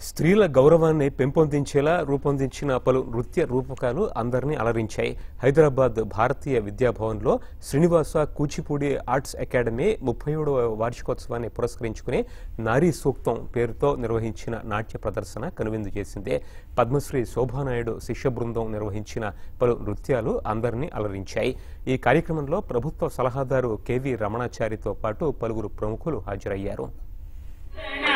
స్త్రీల గౌరవాన్ని పెంపొందించేలా రూపొందించిన పలు నృత్య రూపకాలు అందరినీ అలరించాయి. హైదరాబాద్ భారతీయ విద్యాభవన్లో శ్రీనివాస కూచిపూడి ఆర్ట్స్ అకాడమీ 37వ వార్షికోత్సవాన్ని పురస్కరించుకుని నారీ సూక్తం పేరుతో నిర్వహించిన నాట్య ప్రదర్శన కనువిందు చేసింది. పద్మశ్రీ శోభానాయుడు శిష్య బృందం నిర్వహించిన పలు నృత్యాలు అందరినీ అలరించాయి. ఈ కార్యక్రమంలో ప్రభుత్వ సలహాదారు కెవి రమణాచారితో పాటు పలువురు ప్రముఖులు హాజరయ్యారు.